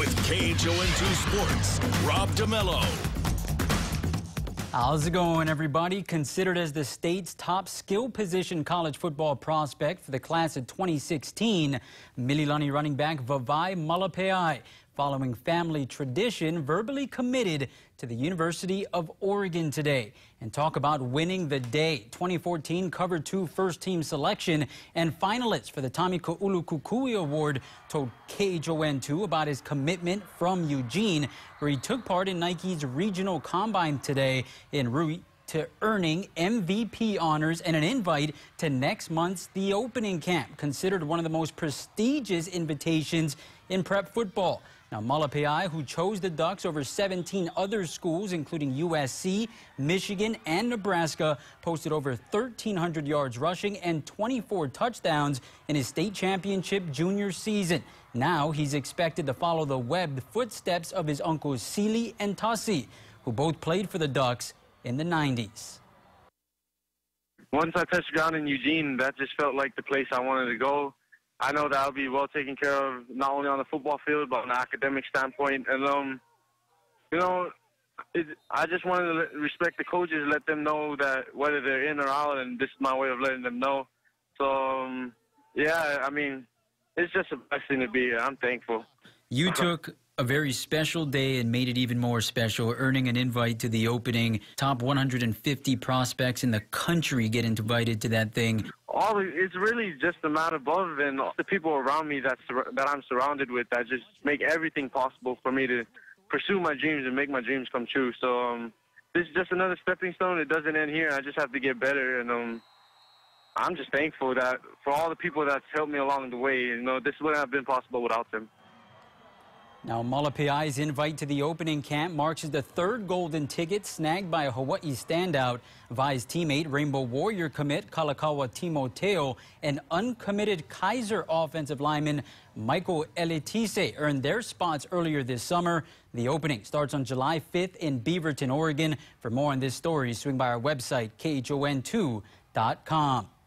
with KHON2 Sports, Rob DeMello. How's it going, everybody? Considered as the state's top skill position college football prospect for the class of 2016, Mililani running back Vavae Malepeai, following family tradition, verbally committed to the University of Oregon today. And talk about winning the day. 2014 Cover 2 first-team selection and finalist for the Tommy Kukui Award told KHON2 about his commitment from Eugene, where he took part in Nike's regional combine today en route to earning MVP honors and an invite to next month's The Opening Camp, considered one of the most prestigious invitations in prep football. Now, Malepeai, who chose the Ducks over 17 other schools, including USC, Michigan, and Nebraska, posted over 1,300 yards rushing and 24 touchdowns in his state championship junior season. Now he's expected to follow the webbed footsteps of his uncles Sealy and Tussie, who both played for the Ducks in the 90s. Once I touched ground in Eugene, that just felt like the place I wanted to go. I know that I'll be well taken care of, not only on the football field, but on the academic standpoint. And, I just wanted to respect the coaches, let them know that whether they're in or out, and this is my way of letting them know. So, yeah, I mean, it's just a blessing to be here. I'm thankful. You took a very special day and made it even more special, earning an invite to the opening. Top 150 prospects in the country get invited to that thing. It's really just the man above and the people around me that I'm surrounded with that just make everything possible for me to pursue my dreams and make my dreams come true. So this is just another stepping stone. It doesn't end here. I just have to get better, and I'm just thankful that for all the people that's helped me along the way. This wouldn't have been possible without them. Now, Malepeai's invite to the opening camp marks the third golden ticket snagged by a Hawaii standout. Vai's teammate, Rainbow Warrior commit Kalakaua Timoteo, and uncommitted Kaiser offensive lineman Michael Eletise earned their spots earlier this summer. The opening starts on July 5th in Beaverton, Oregon. For more on this story, swing by our website, KHON2.com.